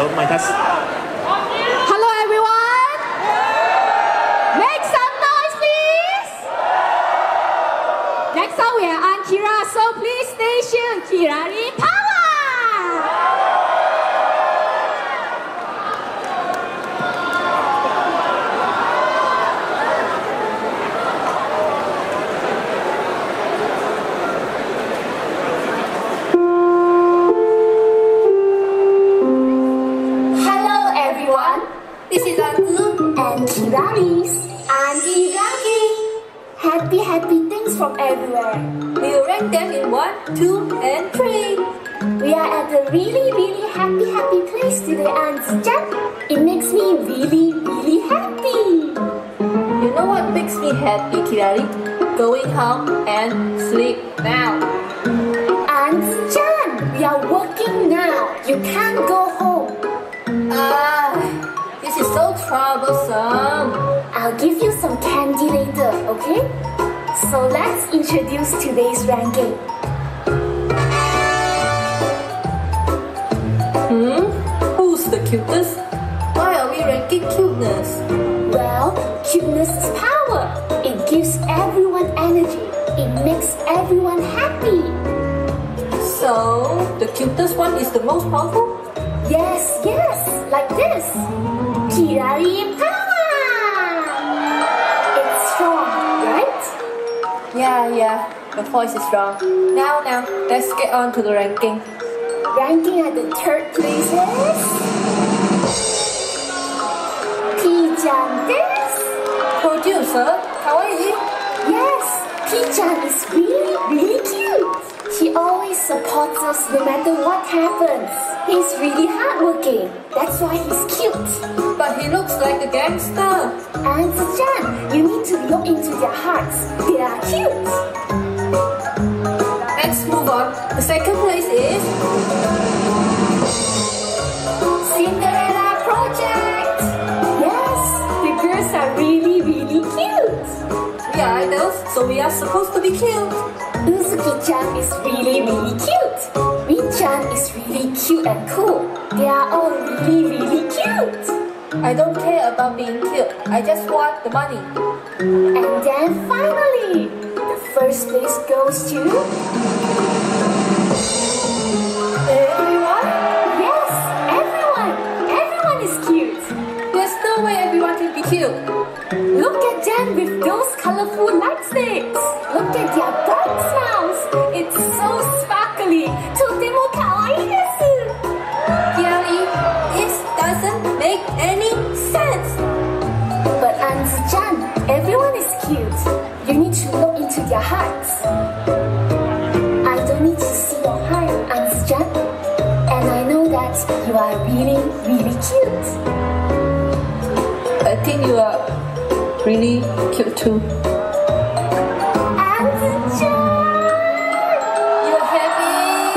有咪得。 Hello everyone. Make some noise, please. Next up we have Aunt Kira, so please stay tuned. Kirari power. This is Anzu and Kiraris. Auntie Ranking. Happy things from everywhere. We'll rank them in 1, 2, and 3. We are at a really happy place today, Auntie Jan. It makes me really happy. You know what makes me happy, Kirari? Going home and sleep now. Auntie Jan, we are working now. You can't go home. This is so troublesome. I'll give you some candy later, okay? So let's introduce today's ranking. Who's the cutest? Why are we ranking cuteness? Well, cuteness is power. It gives everyone energy. It makes everyone happy. So, the cutest one is the most powerful? Yes, like this. Kirari power! It's strong, right? Yeah, the voice is strong. Now, let's get on to the ranking. Ranking at the third place is... P-chan desu. Producer, kawaii. Yes, P-chan is really cute. He always supports us no matter what happens. He's really hardworking. That's why he's cute. But he looks like a gangster. Auntie Jan, you need to look into their hearts. They are cute. Let's move on. The second place is... Cinderella Project. Yes, the girls are really cute. We are idols, so we are supposed to be cute. Uzuki-chan is really cute. Rin-chan is really cute and cool. They are all really cute. I don't care about being cute. I just want the money. And then finally, the first place goes to... Everyone? Yes, everyone. Everyone is cute. There's no way everyone can be cute. Look at them with those colorful lightsticks. Look at their bright smiles. It's so sparkly. Totemo kawaii desu. Kirari, this doesn't make any sense. But Auntie Jan, everyone is cute. You need to look into their hearts. I don't need to see your heart, Auntie Jan. And I know that you are really cute. I think you are really cute too. Auntie Jan! You're happy!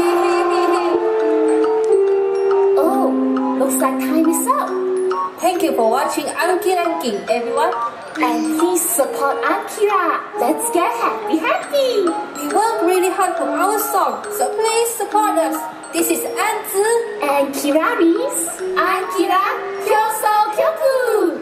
Oh, looks like time is up. Thank you for watching Anki Ranking, everyone. And please support Akira. Let's get happy. We work really hard for our song, so please support us. This is Anzu and Kiraris. Akira Kyoso Kyoku.